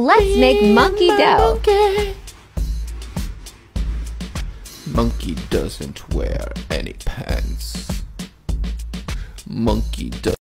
Let's make monkey dough. Monkey doesn't wear any pants. Monkey does.